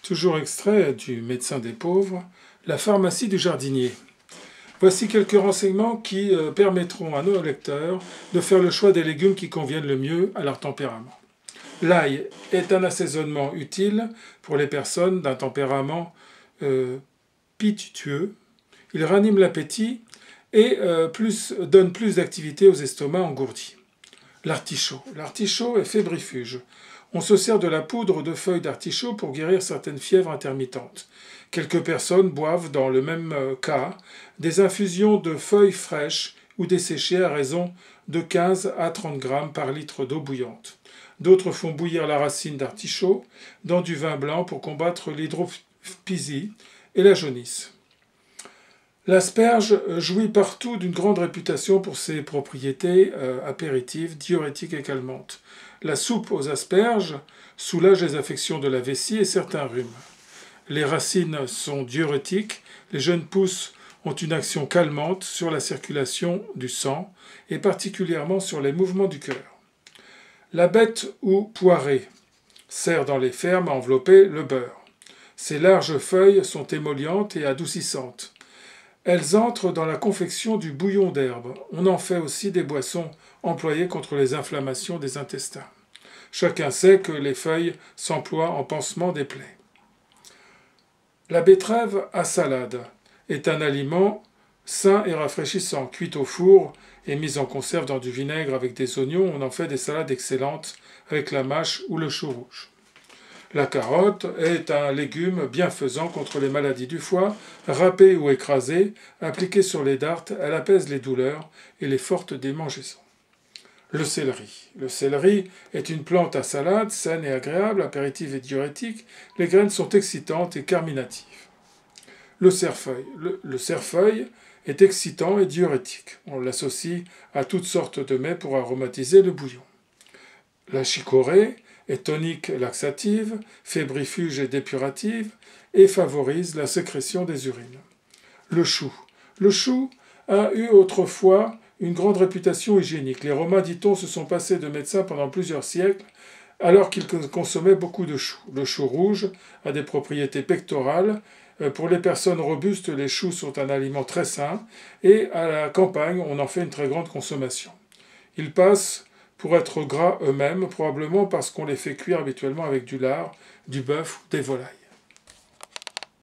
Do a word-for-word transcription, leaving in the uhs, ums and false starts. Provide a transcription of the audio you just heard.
Toujours extrait du Médecin des pauvres, la pharmacie du jardinier. Voici quelques renseignements qui permettront à nos lecteurs de faire le choix des légumes qui conviennent le mieux à leur tempérament. L'ail est un assaisonnement utile pour les personnes d'un tempérament euh, pitueux. Il ranime l'appétit et euh, plus, donne plus d'activité aux estomacs engourdis. L'artichaut. L'artichaut est fébrifuge. On se sert de la poudre de feuilles d'artichaut pour guérir certaines fièvres intermittentes. Quelques personnes boivent, dans le même cas, des infusions de feuilles fraîches ou desséchées à raison de quinze à trente grammes par litre d'eau bouillante. D'autres font bouillir la racine d'artichaut dans du vin blanc pour combattre l'hydropisie et la jaunisse. L'asperge jouit partout d'une grande réputation pour ses propriétés euh, apéritives, diurétiques et calmantes. La soupe aux asperges soulage les affections de la vessie et certains rhumes. Les racines sont diurétiques, les jeunes pousses ont une action calmante sur la circulation du sang et particulièrement sur les mouvements du cœur. La bête ou poirée sert dans les fermes à envelopper le beurre. Ses larges feuilles sont émollientes et adoucissantes. Elles entrent dans la confection du bouillon d'herbe. On en fait aussi des boissons employées contre les inflammations des intestins. Chacun sait que les feuilles s'emploient en pansement des plaies. La betterave à salade est un aliment sain et rafraîchissant. Cuite au four et mise en conserve dans du vinaigre avec des oignons, on en fait des salades excellentes avec la mâche ou le chou rouge. La carotte est un légume bienfaisant contre les maladies du foie. Râpée ou écrasée, appliquée sur les dartres, elle apaise les douleurs et les fortes démangeaisons. Le céleri. Le céleri est une plante à salade, saine et agréable, apéritive et diurétique. Les graines sont excitantes et carminatives. Le cerfeuil. Le, le cerfeuil est excitant et diurétique. On l'associe à toutes sortes de mets pour aromatiser le bouillon. La chicorée est tonique et laxative, fébrifuge et dépurative, et favorise la sécrétion des urines. Le chou. Le chou a eu autrefois une grande réputation hygiénique. Les Romains, dit-on, se sont passés de médecins pendant plusieurs siècles, alors qu'ils consommaient beaucoup de choux. Le chou rouge a des propriétés pectorales. Pour les personnes robustes, les choux sont un aliment très sain, et à la campagne, on en fait une très grande consommation. Ils passent pour être gras eux-mêmes, probablement parce qu'on les fait cuire habituellement avec du lard, du bœuf ou des volailles.